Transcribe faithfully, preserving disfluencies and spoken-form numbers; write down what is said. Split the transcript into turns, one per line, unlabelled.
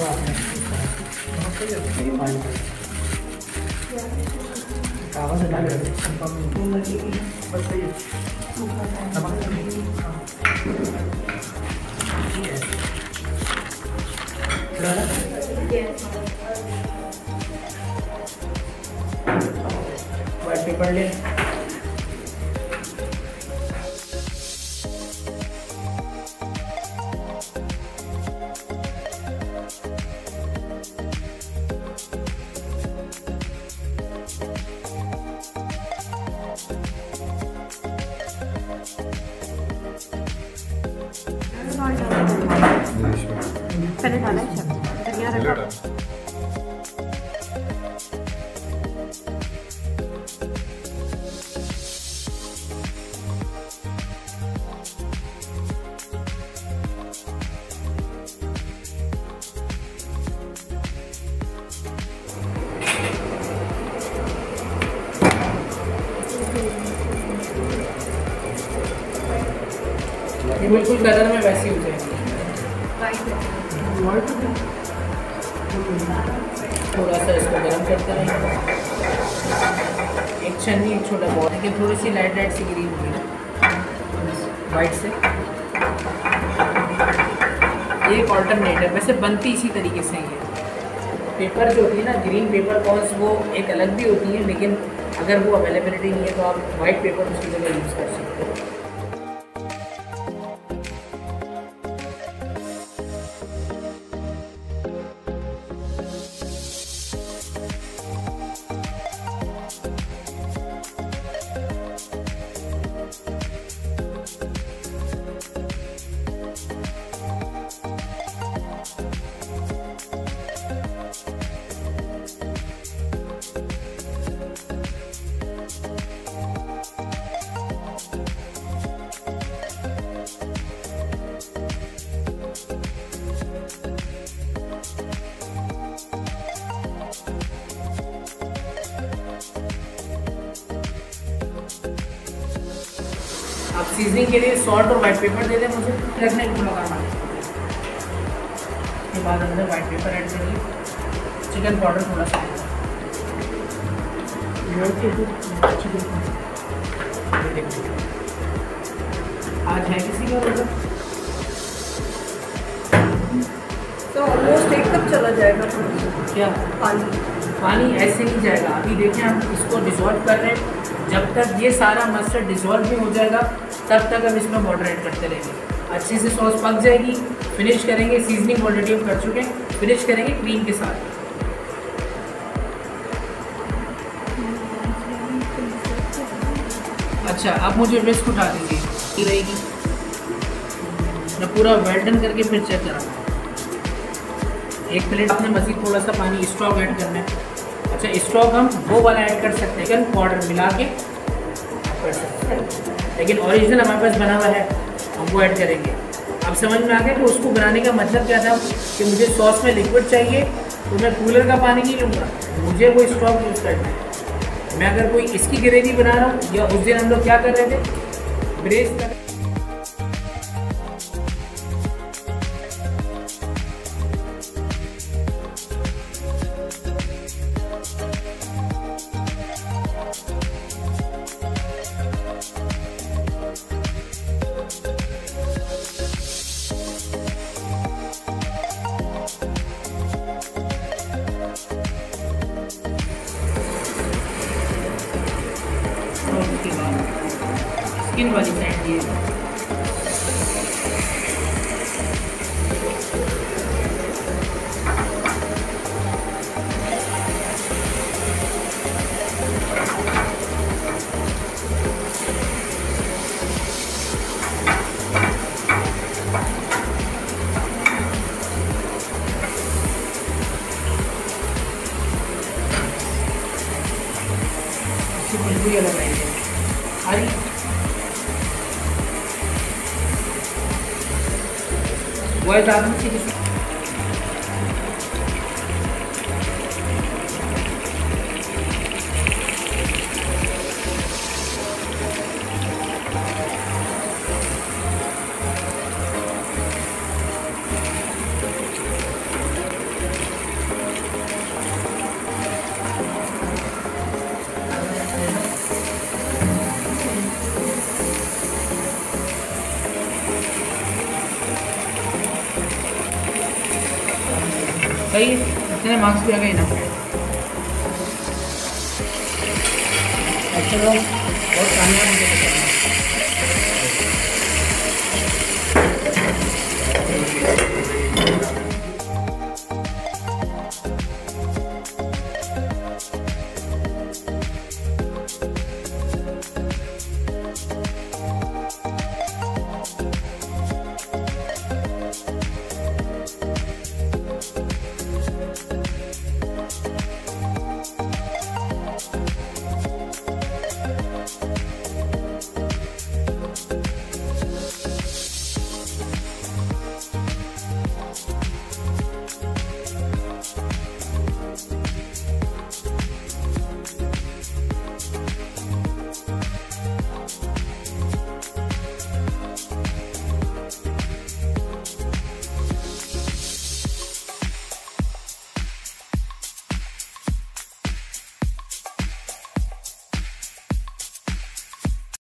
कागज डाल white paper ले।
पहले डाला है धनिया रखा।
ये बिल्कुल कलर में वैसी हो जाएगी। थोड़ा सा इसको गर्म करते रहेंगे। एक छन्नी एक छोटा बॉल है, थोड़ी सी लाइट लाइट सी ग्रीन हुई वाइट से। ये एक ऑल्टरनेट है, वैसे बनती इसी तरीके से ही है। पेपर जो होती है ना, ग्रीन पेपर कॉन्स, वो एक अलग भी होती है, लेकिन अगर वो अवेलेबिलिटी नहीं है तो आप वाइट पेपर उसकी जगह यूज़ कर सकते हो। आप सीजनिंग के लिए सॉल्ट और वाइट पेपर दे दें मुझे, रखने को लगाना है। उसके बाद अंदर वाइट पेपर ऐड करिए, चिकन पाउडर थोड़ा सा, आज है किसी का रोज़ा
तो ऑलमोस्ट एक कप चला जाएगा।
क्या
पानी
पानी ऐसे नहीं जाएगा। अभी देखें हम इसको डिसॉल्व कर रहे हैं, जब तक ये सारा मस्टर्ड डिसॉल्व नहीं हो जाएगा तब तक हम इसमें वाटर ऐड करते रहेंगे। अच्छे से सॉस पक जाएगी, फिनिश करेंगे। सीजनिंग ऑलरेडी हम कर चुके हैं, फिनिश करेंगे क्रीम के साथ। अच्छा, अब मुझे विस्क उठा दीजिए, ये रहेगी। मैं पूरा वेल डन करके फिर चेक कराऊंगा। एक प्लेट आपने मज़ीद थोड़ा सा पानी स्टॉक ऐड करना है। अच्छा, स्टॉक हम वो वाला ऐड कर सकते हैं, चिकन पाउडर मिला के कर सकते हैं, लेकिन ओरिजिनल हमारे पास बना हुआ है, हम वो ऐड करेंगे। अब समझ में आ गया कि उसको बनाने का मतलब क्या था, कि मुझे सॉस में लिक्विड चाहिए तो मैं कूलर का पानी नहीं लूँगा, मुझे वो स्टॉक यूज़ करना है। मैं अगर कोई इसकी ग्रेवी बना रहा हूँ, या उस दिन हम लोग क्या कर रहे थे, ब्रेस कर स्किन वाली साइड ये खुशबू ये लगाएंगे। अरे वॉइस आदमी से सही है, इतने मार्क्स भी आ गए ना। अच्छा बहुत कामयाब हो गए।